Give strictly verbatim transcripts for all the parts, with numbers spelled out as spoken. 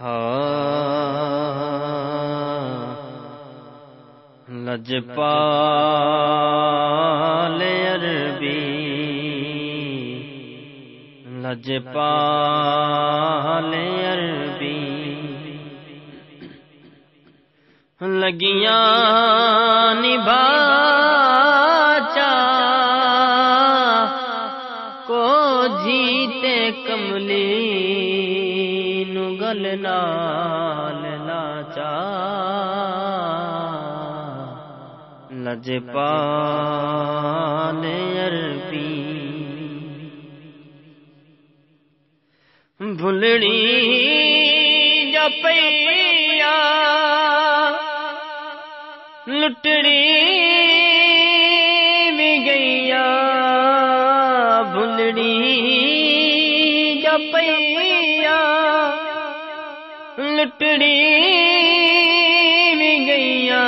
لجپال عربی لجپال عربی لگیاں نبھا چا کو جیتے کملی نو گل نال لاچا لجپال عربی بھلڑی جپیا لٹڑی بھی گئیا بھلڑی جپیا لٹڑی بھی گئیا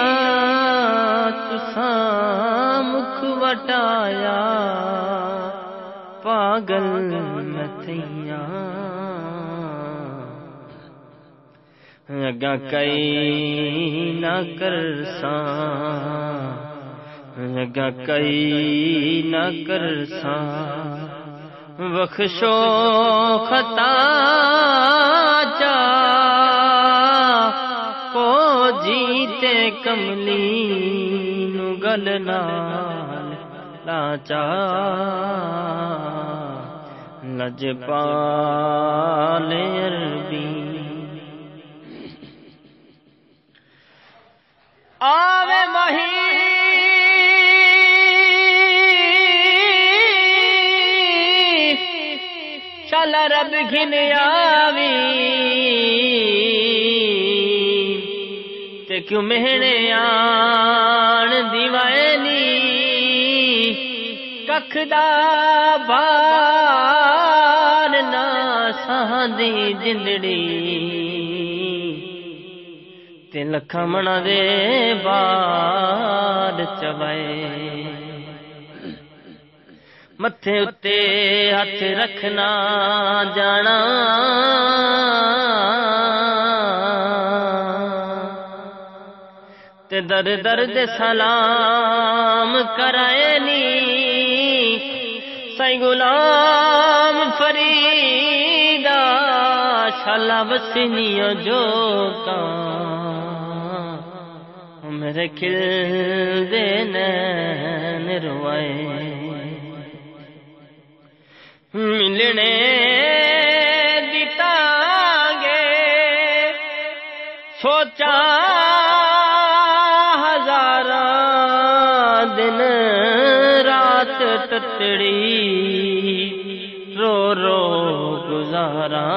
تساں مکھ وٹایا پاگل نتھیاں اگا کئی نہ کرساں اگا کئی نہ کرساں بخشو خطا چا کو جیتے کملی نو گل نال لاچا لجپال عربی آوے مہی شال رب گھن آوی تے کیوں مہنے آن دیوائنی ککھ دا بار نہ ساندی جندڑی تے لکھا منا دے بار چوائے متھے اتے ہاتھ رکھنا جانا تے در در دے سلام کرائے نی سی غلام فریدا شالا وسنیو جو کان میرے کھل دے نین روائے ملنے دیتا گے سوچا ہزاراں دن رات تتڑی رو رو گزارا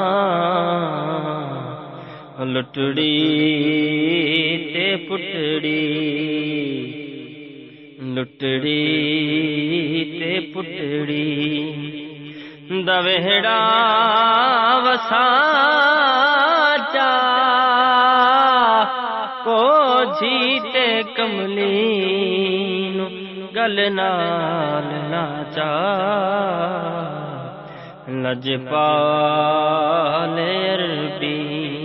لٹڑی تے پٹڑی لٹڑی تے پٹڑی دوہڑا وسا چا کو جیتے کملی نو گل نال لاچا لجپال عربی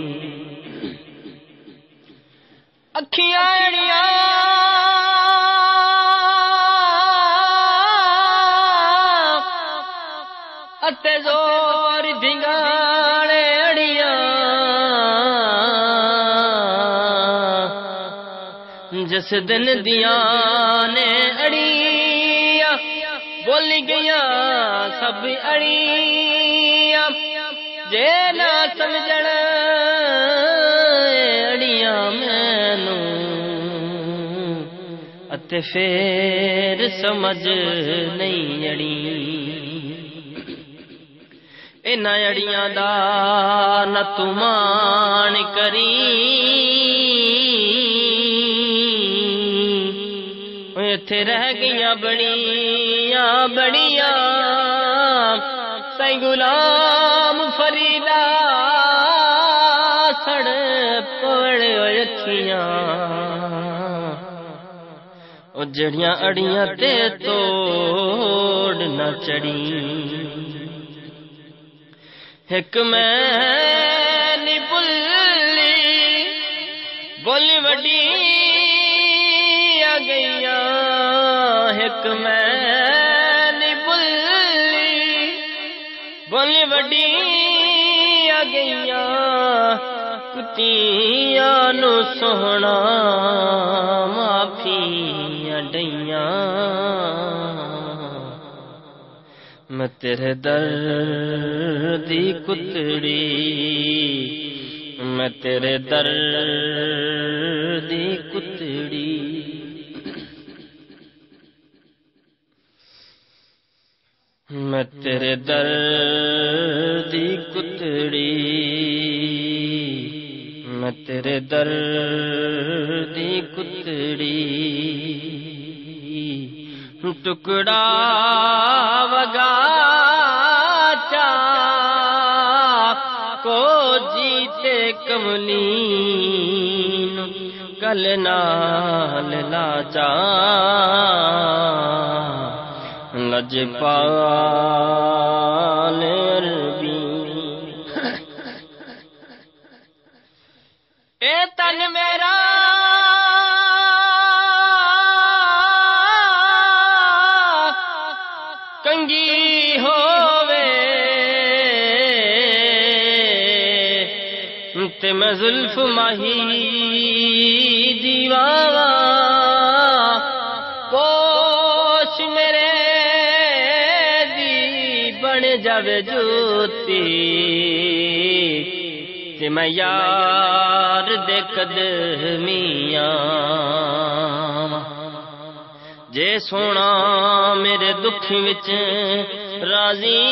اکھیاں اڑیاں اتے زور دھنگاڑے اڑیاں جس دن دیاں نے اڑیاں بولی گیاں سب اڑیاں جے نہ سمجھن اڑیاں مینوں اتے پھر سمجھ نہیں اڑی انہاں اڑیاں دا نہ تمان کری ایتھے رہ گئیاں بڑیاں بڑیاں سی غلام فریدا سڑ پڑ اکھیاں او جڑیاں اڑیاں تے توڑ نہ چڑی ایک میں نہیں بھلی بولی وڈی آ گئیاں ایک میں نہیں بھلی بولی وڈی آ گئیاں کتیاں نو سونا معافی ڈیاں میں تیرے در دی کتڑی میں تیرے در دی کتڑی میں تیرے در دی کتڑی میں تیرے در دی کتڑی ٹکڑا وگا چا کو جیتے کملین کل نال لا جا لجپال عربی اے تن میرا کنگی ہووے تے میں زلف ماہی دیواوا پوش میرے دی بن جاوے جوتی تے میں یار دے قدمیاں جے سونا میرے دکھ وچ راضی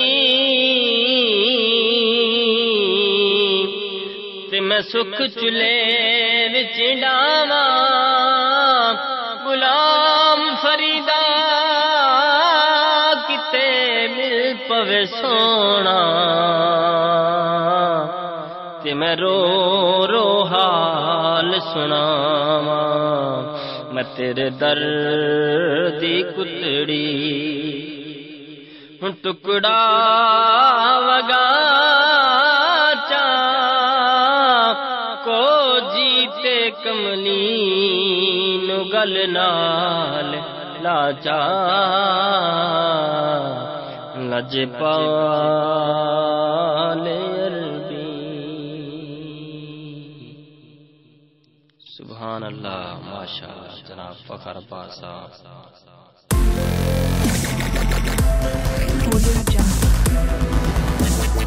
تے میں سکھ چلے وچ ڈاواں غلام فریدا کتے مل پوے سونا تے میں رو رو حال سناواں میں تیرے در دی کتڑی ٹکڑا وگا چا کو جیتے کملین گل نال لاچا لجپال عربی سبحان اللہ ماشاءاللہ جناب فخر پاسا Audio Jungle.